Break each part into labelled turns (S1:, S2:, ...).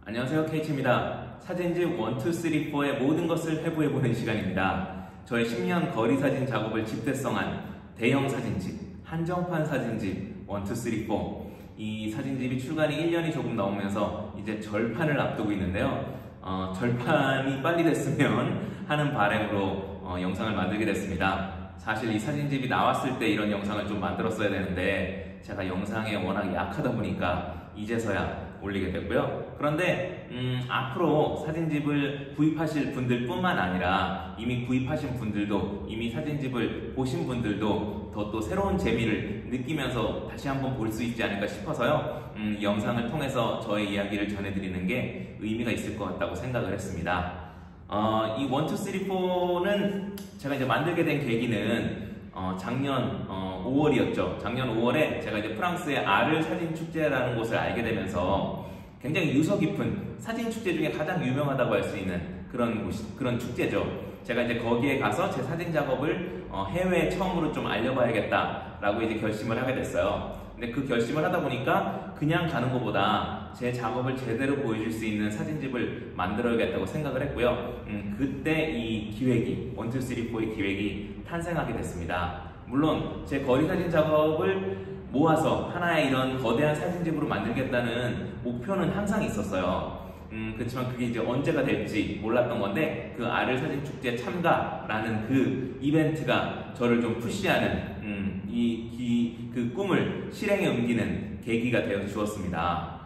S1: 안녕하세요, 케이치입니다. 사진집 1, 2, 3, 4의 모든 것을 해부해보는 시간입니다. 저의 10년 거리 사진 작업을 집대성한 대형 사진집, 한정판 사진집 1, 2, 3, 4. 이 사진집이 출간이 1년이 조금 넘으면서 이제 절판을 앞두고 있는데요. 절판이 빨리 됐으면 하는 바람으로 영상을 만들게 됐습니다. 사실 이 사진집이 나왔을 때 이런 영상을 좀 만들었어야 되는데 제가 영상에 워낙 약하다 보니까 이제서야 올리게 됐고요. 그런데 앞으로 사진집을 구입하실 분들뿐만 아니라 이미 구입하신 분들도, 이미 사진집을 보신 분들도 또 새로운 재미를 느끼면서 다시 한번 볼 수 있지 않을까 싶어서요. 이 영상을 통해서 저의 이야기를 전해드리는 게 의미가 있을 것 같다고 생각을 했습니다. 이 1, 2, 3, 4는 제가 이제 만들게 된 계기는 작년 5월이었죠. 작년 5월에 제가 이제 프랑스의 아르 사진 축제라는 곳을 알게 되면서 굉장히 유서 깊은 사진 축제 중에 가장 유명하다고 할 수 있는 그런 축제죠. 제가 이제 거기에 가서 제 사진 작업을 해외에 처음으로 좀 알려봐야겠다라고 이제 결심을 하게 됐어요. 근데 그 결심을 하다 보니까 그냥 가는 것보다 제 작업을 제대로 보여줄 수 있는 사진집을 만들어야겠다고 생각을 했고요. 그때 이 기획이 1, 2, 3, 4의 기획이 탄생하게 됐습니다. 물론 제 거리 사진 작업을 모아서 하나의 이런 거대한 사진집으로 만들겠다는 목표는 항상 있었어요. 그렇지만 그게 이제 언제가 될지 몰랐던 건데 그 아르 사진 축제 참가라는 그 이벤트가 저를 좀 푸시하는 그 꿈을 실행에 옮기는 계기가 되어 주었습니다.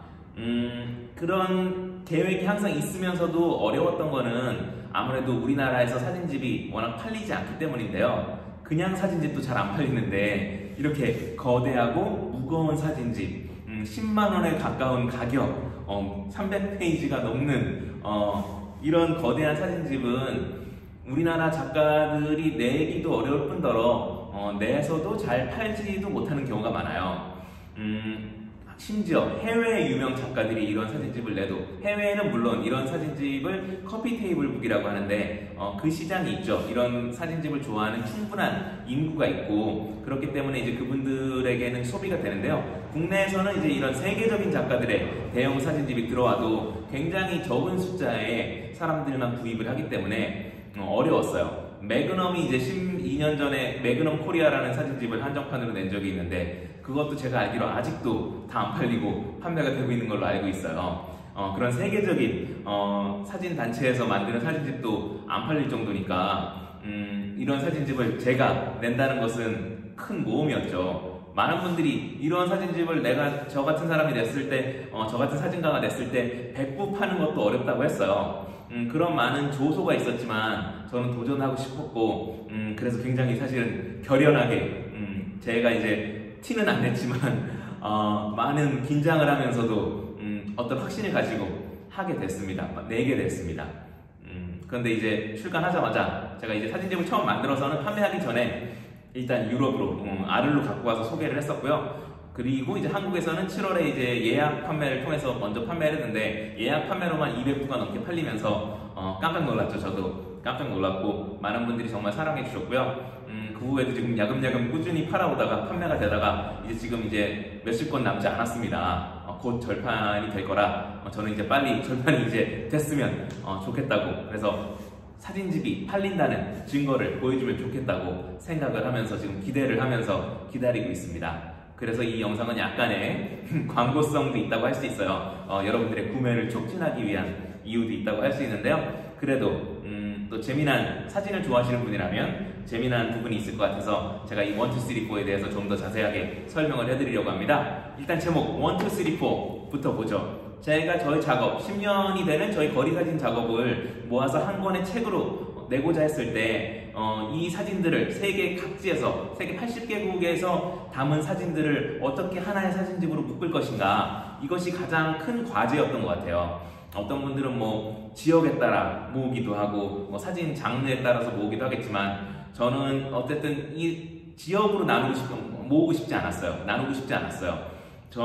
S1: 그런 계획이 항상 있으면서도 어려웠던 거는 아무래도 우리나라에서 사진집이 워낙 팔리지 않기 때문인데요. 그냥 사진집도 잘 안 팔리는데 이렇게 거대하고 무거운 사진집, 10만 원에 가까운 가격, 300페이지가 넘는 이런 거대한 사진집은 우리나라 작가들이 내기도 어려울 뿐더러 내서도 잘 팔지도 못하는 경우가 많아요. 심지어 해외 유명 작가들이 이런 사진집을 내도, 해외에는 물론 이런 사진집을 커피 테이블북이라고 하는데 그 시장이 있죠. 이런 사진집을 좋아하는 충분한 인구가 있고 그렇기 때문에 이제 그분들에게는 소비가 되는데요. 국내에서는 이제 이런 세계적인 작가들의 대형 사진집이 들어와도 굉장히 적은 숫자의 사람들만 구입을 하기 때문에 어려웠어요. 매그넘이 이제 12년 전에 매그넘 코리아라는 사진집을 한정판으로 낸 적이 있는데 그것도 제가 알기로 아직도 다 안 팔리고 판매가 되고 있는 걸로 알고 있어요. 그런 세계적인 사진 단체에서 만드는 사진집도 안 팔릴 정도니까 이런 사진집을 제가 낸다는 것은 큰 모험이었죠. 많은 분들이 이런 사진집을 저 같은 사람이 냈을 때, 저 같은 사진가가 냈을 때 100부 파는 것도 어렵다고 했어요. 그런 많은 조소가 있었지만 저는 도전하고 싶었고 그래서 굉장히 사실은 결연하게 제가 이제 티는 안 냈지만 많은 긴장을 하면서도 어떤 확신을 가지고 하게 됐습니다. 내게 됐습니다. 그런데 이제 출간하자마자 제가 이제 사진집을 처음 만들어서는 판매하기 전에 일단 유럽으로 아르로 갖고 와서 소개를 했었고요. 그리고 이제 한국에서는 7월에 이제 예약 판매를 통해서 먼저 판매를 했는데 예약 판매로만 200부가 넘게 팔리면서 깜짝 놀랐죠. 저도 깜짝 놀랐고 많은 분들이 정말 사랑해 주셨고요. 그 후에도 지금 야금야금 꾸준히 팔아오다가 판매가 되다가 이제 지금 이제 몇십 건 남지 않았습니다. 곧 절판이 될 거라 저는 이제 빨리 절판이 이제 됐으면 좋겠다고, 그래서 사진집이 팔린다는 증거를 보여주면 좋겠다고 생각을 하면서 지금 기대를 하면서 기다리고 있습니다. 그래서 이 영상은 약간의 광고성도 있다고 할 수 있어요. 여러분들의 구매를 촉진하기 위한 이유도 있다고 할 수 있는데요. 그래도 또 재미난 사진을 좋아하시는 분이라면 재미난 부분이 있을 것 같아서 제가 이 1, 2, 3, 4에 대해서 좀 더 자세하게 설명을 해드리려고 합니다. 일단 제목 1, 2, 3, 4부터 보죠. 제가 저희 작업, 10년이 되는 저희 거리사진 작업을 모아서 한 권의 책으로 내고자 했을 때 이 사진들을 세계 각지에서, 세계 80개국에서 담은 사진들을 어떻게 하나의 사진집으로 묶을 것인가, 이것이 가장 큰 과제였던 것 같아요. 어떤 분들은 뭐 지역에 따라 모으기도 하고 뭐 사진 장르에 따라서 모으기도 하겠지만 저는 어쨌든 이 지역으로 모으고 싶지 않았어요. 나누고 싶지 않았어요.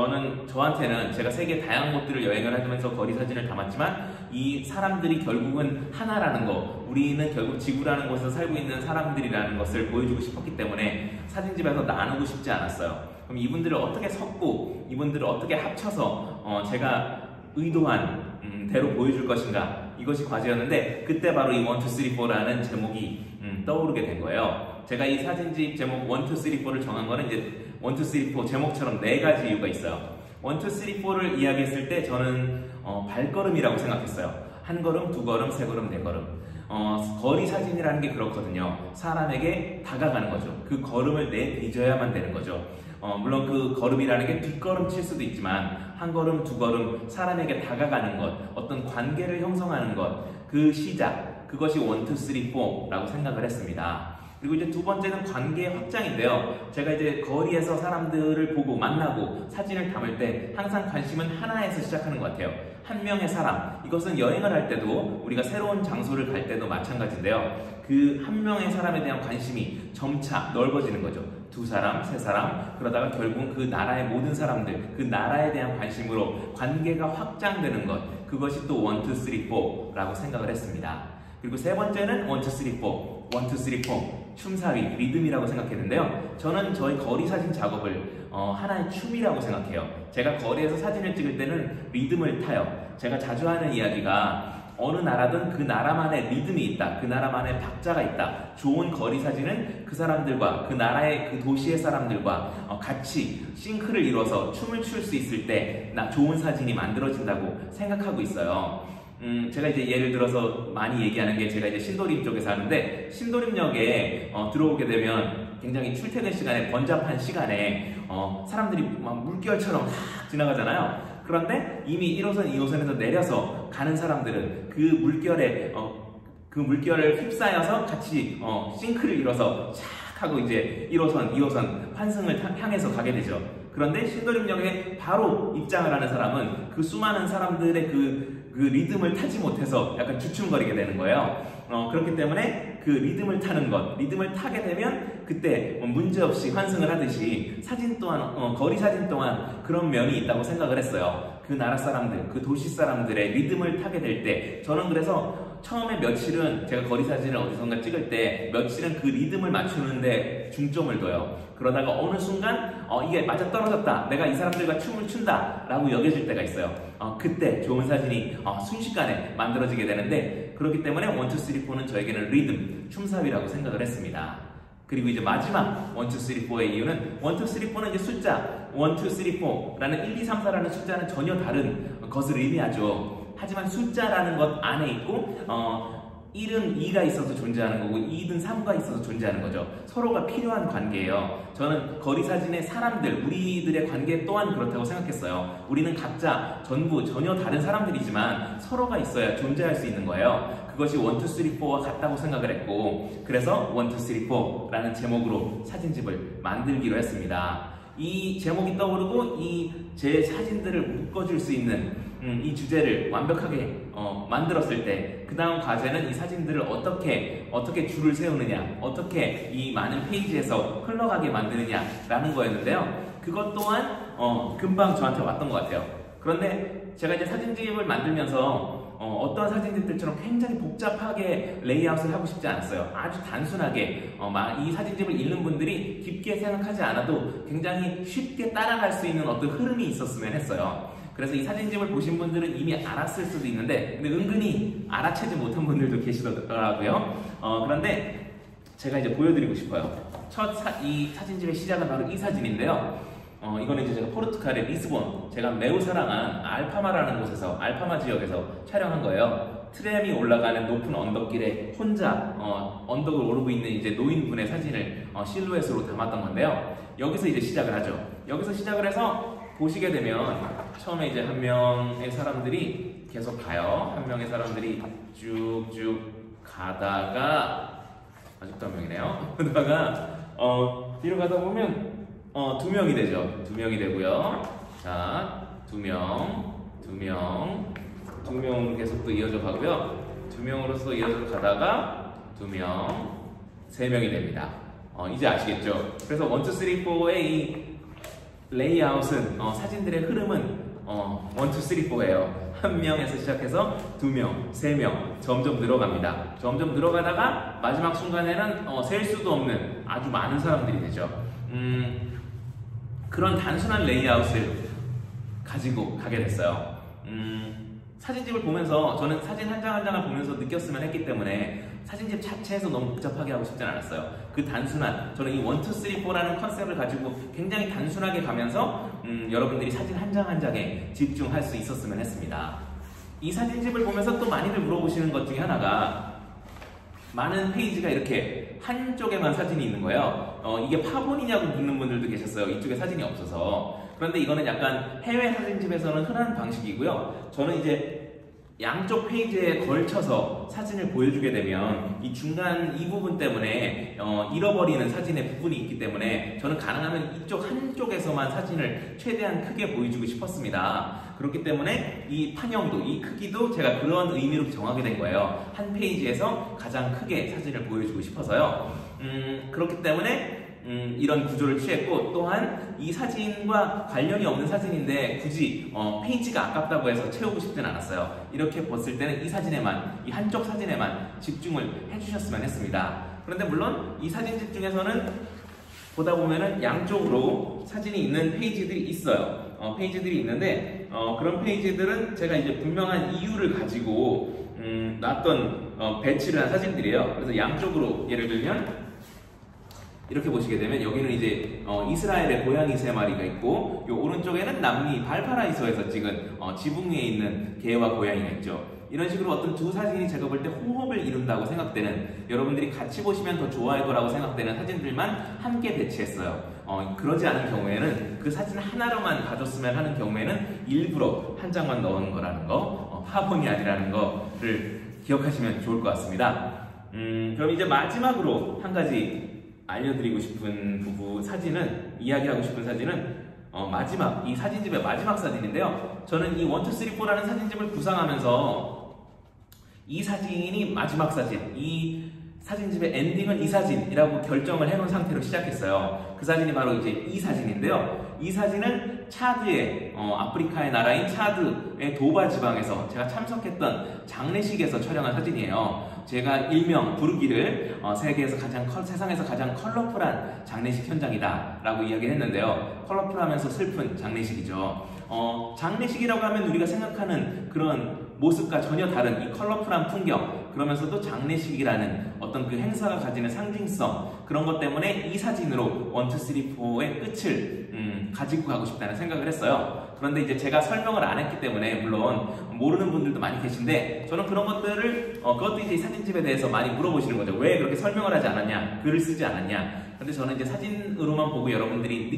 S1: 저한테는 제가 세계 다양한 곳들을 여행을 하면서 거리 사진을 담았지만 이 사람들이 결국은 하나라는 거, 우리는 결국 지구라는 곳에서 살고 있는 사람들이라는 것을 보여주고 싶었기 때문에 사진집에서 나누고 싶지 않았어요. 그럼 이분들을 어떻게 섞고 이분들을 어떻게 합쳐서 제가 의도한 대로 보여줄 것인가, 이것이 과제였는데 그때 바로 이 1, 2, 3, 4라는 제목이 떠오르게 된 거예요. 제가 이 사진집 제목 1, 2, 3, 4를 정한 거는 이제 1, 2, 3, 4 제목처럼 4가지 이유가 있어요. 1, 2, 3, 4를 이야기했을 때 저는 발걸음이라고 생각했어요. 한 걸음, 두 걸음, 세 걸음, 네 걸음. 거리 사진이라는 게 그렇거든요. 사람에게 다가가는 거죠. 그 걸음을 내빚어야만 되는 거죠. 물론 그 걸음이라는 게 뒷걸음 칠 수도 있지만 한 걸음, 두 걸음 사람에게 다가가는 것, 어떤 관계를 형성하는 것, 그 시작, 그것이 1, 2, 3, 4라고 생각을 했습니다. 그리고 이제 두 번째는 관계의 확장인데요. 제가 이제 거리에서 사람들을 보고 만나고 사진을 담을 때 항상 관심은 하나에서 시작하는 것 같아요. 한 명의 사람, 이것은 여행을 할 때도 우리가 새로운 장소를 갈 때도 마찬가지인데요. 그 한 명의 사람에 대한 관심이 점차 넓어지는 거죠. 두 사람, 세 사람, 그러다가 결국 그 나라의 모든 사람들, 그 나라에 대한 관심으로 관계가 확장되는 것, 그것이 또 1, 2, 3, 4라고 생각을 했습니다. 그리고 세 번째는 1, 2, 3, 4, 1, 2, 3, 4 춤사위, 리듬이라고 생각했는데요. 저는 저희 거리 사진 작업을 하나의 춤이라고 생각해요. 제가 거리에서 사진을 찍을 때는 리듬을 타요. 제가 자주 하는 이야기가 어느 나라든 그 나라만의 리듬이 있다. 그 나라만의 박자가 있다. 좋은 거리 사진은 그 사람들과 그 나라의 그 도시의 사람들과 같이 싱크를 이뤄서 춤을 출 수 있을 때 좋은 사진이 만들어진다고 생각하고 있어요. 제가 이제 예를 들어서 많이 얘기하는 게 제가 이제 신도림 쪽에 사는데 신도림역에 들어오게 되면 굉장히 출퇴근 시간에 번잡한 시간에 사람들이 막 물결처럼 확 지나가잖아요. 그런데 이미 1호선, 2호선에서 내려서 가는 사람들은 그 물결에 그 물결을 휩싸여서 같이 싱크를 이뤄서 착 하고 이제 1호선, 2호선 환승을 향해서 가게 되죠. 그런데 신도림역에 바로 입장을 하는 사람은 그 수많은 사람들의 그 리듬을 타지 못해서 약간 주춤거리게 되는 거예요. 그렇기 때문에 그 리듬을 타는 것, 리듬을 타게 되면 그때 문제없이 환승을 하듯이 사진 또한, 거리 사진 또한 그런 면이 있다고 생각을 했어요. 그 나라 사람들, 그 도시 사람들의 리듬을 타게 될 때, 저는 그래서 처음에 며칠은 제가 거리 사진을 어디선가 찍을 때 며칠은 그 리듬을 맞추는데 중점을 둬요. 그러다가 어느 순간 이게 맞아 떨어졌다, 내가 이 사람들과 춤을 춘다 라고 여겨질 때가 있어요. 그때 좋은 사진이 순식간에 만들어지게 되는데, 그렇기 때문에 1, 2, 3, 4는 저에게는 리듬, 춤사위라고 생각을 했습니다. 그리고 이제 마지막 1, 2, 3, 4의 이유는 1, 2, 3, 4는 이제 숫자 1, 2, 3, 4라는 1, 2, 3, 4라는 숫자는 전혀 다른 것을 의미하죠. 하지만 숫자라는 것 안에 있고 1은 2가 있어서 존재하는 거고 2는 3가 있어서 존재하는 거죠. 서로가 필요한 관계예요. 저는 거리 사진의 사람들, 우리들의 관계 또한 그렇다고 생각했어요. 우리는 각자 전부 전혀 다른 사람들이지만 서로가 있어야 존재할 수 있는 거예요. 그것이 1, 2, 3, 4와 같다고 생각을 했고, 그래서 1, 2, 3, 4라는 제목으로 사진집을 만들기로 했습니다. 이 제목이 떠오르고 이 제 사진들을 묶어줄 수 있는 이 주제를 완벽하게 만들었을 때, 그 다음 과제는 이 사진들을 어떻게 줄을 세우느냐, 어떻게 이 많은 페이지에서 흘러가게 만드느냐 라는 거였는데요. 그것 또한 금방 저한테 왔던 것 같아요. 그런데 제가 이제 사진집을 만들면서 어떤 사진집들처럼 굉장히 복잡하게 레이아웃을 하고 싶지 않았어요. 아주 단순하게 이 사진집을 읽는 분들이 깊게 생각하지 않아도 굉장히 쉽게 따라갈 수 있는 어떤 흐름이 있었으면 했어요. 그래서 이 사진집을 보신 분들은 이미 알았을 수도 있는데, 근데 은근히 알아채지 못한 분들도 계시더라고요. 그런데 제가 이제 보여드리고 싶어요. 이 사진집의 시작은 바로 이 사진인데요. 이거는 이제 제가 포르투갈의 리스본, 제가 매우 사랑한 알파마라는 곳에서, 알파마 지역에서 촬영한 거예요. 트램이 올라가는 높은 언덕길에 혼자 언덕을 오르고 있는 이제 노인분의 사진을 실루엣으로 담았던 건데요. 여기서 이제 시작을 하죠. 여기서 시작을 해서 보시게 되면 처음에 이제 한 명의 사람들이 계속 가요. 한 명의 사람들이 쭉쭉 가다가, 아직도 한 명이네요. 그러다가 뒤로 가다 보면 두 명이 되죠. 두 명이 되고요. 자, 두 명으로 계속 또 이어져 가고요. 두 명으로서 이어져 가다가 두 명, 세 명이 됩니다. 이제 아시겠죠? 그래서 1, 2, 3, 4의 이 레이아웃은, 사진들의 흐름은 1, 2, 3, 4예요. 한 명에서 시작해서 두 명, 세 명, 점점 늘어갑니다. 점점 늘어가다가 마지막 순간에는 셀 수도 없는 아주 많은 사람들이 되죠. 그런 단순한 레이아웃을 가지고 가게 됐어요. 사진집을 보면서 저는 사진 한 장 한 장을 보면서 느꼈으면 했기 때문에 사진집 자체에서 너무 복잡하게 하고 싶진 않았어요. 그 단순한, 저는 이 1, 2, 3, 4라는 컨셉을 가지고 굉장히 단순하게 가면서 여러분들이 사진 한 장 한 장에 집중할 수 있었으면 했습니다. 이 사진집을 보면서 또 많이들 물어보시는 것 중에 하나가, 많은 페이지가 이렇게 한쪽에만 사진이 있는 거예요. 이게 파본이냐고 묻는 분들도 계셨어요. 이쪽에 사진이 없어서. 그런데 이거는 약간 해외 사진집에서는 흔한 방식이고요. 저는 이제 양쪽 페이지에 걸쳐서 사진을 보여주게 되면 이 중간 이 부분 때문에 잃어버리는 사진의 부분이 있기 때문에 저는 가능하면 이쪽 한쪽에서만 사진을 최대한 크게 보여주고 싶었습니다. 그렇기 때문에 이 판형도, 이 크기도 제가 그런 의미로 정하게 된 거예요. 한 페이지에서 가장 크게 사진을 보여주고 싶어서요. 그렇기 때문에 이런 구조를 취했고, 또한 이 사진과 관련이 없는 사진인데 굳이 페이지가 아깝다고 해서 채우고 싶진 않았어요. 이렇게 봤을 때는 이 사진에만, 이 한쪽 사진에만 집중을 해주셨으면 했습니다. 그런데 물론 이 사진집 중에서는 보다 보면은 양쪽으로 사진이 있는 페이지들이 있어요. 페이지들이 있는데 그런 페이지들은 제가 이제 분명한 이유를 가지고 놨던 배치를 한 사진들이에요. 그래서 양쪽으로 예를 들면 이렇게 보시게 되면 여기는 이제 이스라엘의 고양이 3마리가 있고, 요 오른쪽에는 남미 발파라이소에서 찍은 지붕 위에 있는 개와 고양이가 있죠. 이런 식으로 어떤 두 사진이 제가 볼 때 호흡을 이룬다고 생각되는, 여러분들이 같이 보시면 더 좋아할 거라고 생각되는 사진들만 함께 배치했어요. 그러지 않은 경우에는, 그 사진 하나로만 가졌으면 하는 경우에는 일부러 한 장만 넣은 거라는 거, 파본이 아니라는 거를 기억하시면 좋을 것 같습니다. 그럼 이제 마지막으로 한 가지 알려드리고 싶은 사진은, 이야기하고 싶은 사진은 마지막, 이 사진집의 마지막 사진인데요. 저는 이 1, 2, 3, 4라는 사진집을 구상하면서 이 사진이 마지막 사진, 이 사진집의 엔딩은 이 사진이라고 결정을 해놓은 상태로 시작했어요. 그 사진이 바로 이제 이 사진인데요. 이 사진은 차드의, 아프리카의 나라인 차드의 도바 지방에서 제가 참석했던 장례식에서 촬영한 사진이에요. 제가 일명 부르기를 세상에서 가장 컬러풀한 장례식 현장이다 라고 이야기를 했는데요. 컬러풀하면서 슬픈 장례식이죠. 장례식이라고 하면 우리가 생각하는 그런 모습과 전혀 다른 이 컬러풀한 풍경, 그러면서도 장례식이라는 어떤 그 행사가 가지는 상징성, 그런 것 때문에 이 사진으로 1, 2, 3, 4의 끝을 가지고 가고 싶다는 생각을 했어요. 그런데 이제 제가 설명을 안 했기 때문에 물론 모르는 분들도 많이 계신데, 저는 그런 것들을 그것도 이제 사진집에 대해서 많이 물어보시는 거죠. 왜 그렇게 설명을 하지 않았냐, 글을 쓰지 않았냐. 근데 저는 이제 사진으로만 보고 여러분들이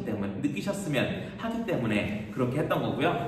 S1: 느끼셨으면 하기 때문에 그렇게 했던 거고요.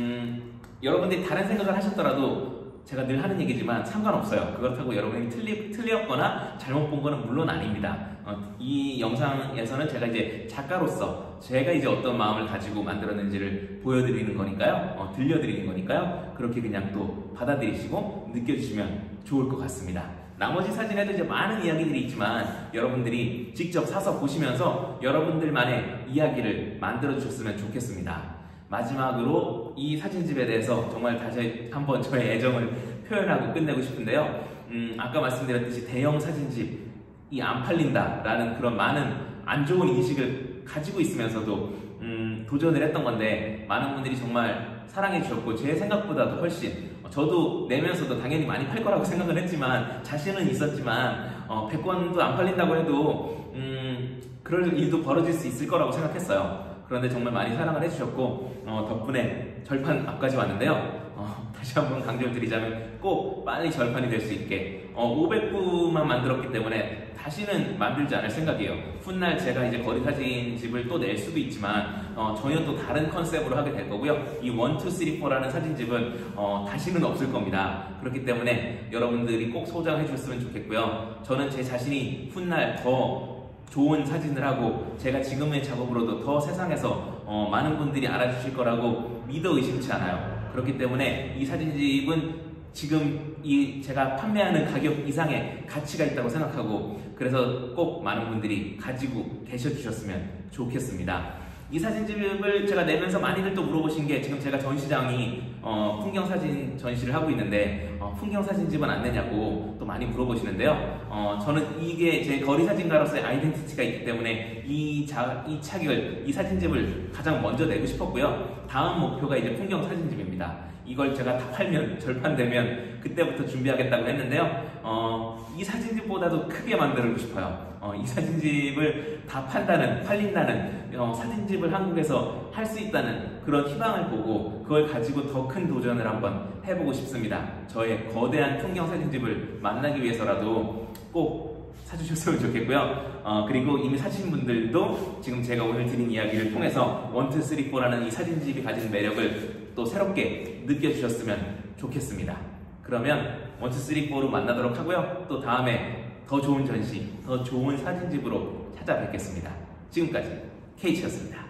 S1: 여러분들이 다른 생각을 하셨더라도 제가 늘 하는 얘기지만 상관없어요. 그렇다고 여러분이 틀렸거나 잘못 본 거는 물론 아닙니다. 이 영상에서는 제가 이제 작가로서 제가 이제 어떤 마음을 가지고 만들었는지를 보여드리는 거니까요. 들려드리는 거니까요. 그렇게 그냥 또 받아들이시고 느껴주시면 좋을 것 같습니다. 나머지 사진에도 이제 많은 이야기들이 있지만 여러분들이 직접 사서 보시면서 여러분들만의 이야기를 만들어 주셨으면 좋겠습니다. 마지막으로 이 사진집에 대해서 정말 다시 한번 저의 애정을 표현하고 끝내고 싶은데요. 아까 말씀드렸듯이 대형 사진집이 안 팔린다라는 그런 많은 안 좋은 인식을 가지고 있으면서도 도전을 했던 건데, 많은 분들이 정말 사랑해 주셨고 제 생각보다도 훨씬, 저도 내면서도 당연히 많이 팔 거라고 생각을 했지만, 자신은 있었지만 100권도 안 팔린다고 해도 그럴 일도 벌어질 수 있을 거라고 생각했어요. 그런데 정말 많이 사랑을 해주셨고 덕분에 절판 앞까지 왔는데요. 다시 한번 강조를 드리자면 꼭 빨리 절판이 될 수 있게 500부만 만들었기 때문에 다시는 만들지 않을 생각이에요. 훗날 제가 이제 거리 사진집을 또 낼 수도 있지만 전혀 또 다른 컨셉으로 하게 될 거고요. 이 1, 2, 3, 4라는 사진집은 다시는 없을 겁니다. 그렇기 때문에 여러분들이 꼭 소장해 주셨으면 좋겠고요. 저는 제 자신이 훗날 더 좋은 사진을 하고 제가 지금의 작업으로도 더 세상에서 많은 분들이 알아주실 거라고 믿어 의심치 않아요. 그렇기 때문에 이 사진집은 지금 제가 판매하는 가격 이상의 가치가 있다고 생각하고, 그래서 꼭 많은 분들이 가지고 계셔주셨으면 좋겠습니다. 이 사진집을 제가 내면서 많이들 또 물어보신 게, 지금 제가 전시장이 풍경사진 전시를 하고 있는데 풍경사진집은 안 내냐고 또 많이 물어보시는데요. 저는 이게 제 거리사진가로서의 아이덴티티가 있기 때문에 이 사진집을 가장 먼저 내고 싶었고요. 다음 목표가 이제 풍경사진집입니다. 이걸 제가 다 팔면, 절판되면 그때부터 준비하겠다고 했는데요. 이 사진집보다도 크게 만들고 싶어요. 이 사진집을 다 팔린다는 사진집을 한국에서 할 수 있다는 그런 희망을 보고 그걸 가지고 더 큰 도전을 한번 해보고 싶습니다. 저의 거대한 풍경 사진집을 만나기 위해서라도 꼭 사주셨으면 좋겠고요. 그리고 이미 사신 분들도 지금 제가 오늘 드린 이야기를 통해서 1, 2, 3, 4라는 이 사진집이 가진 매력을 또 새롭게 느껴주셨으면 좋겠습니다. 그러면 1, 2, 3, 4로 만나도록 하고요. 또 다음에 더 좋은 전시, 더 좋은 사진집으로 찾아뵙겠습니다. 지금까지 K치였습니다.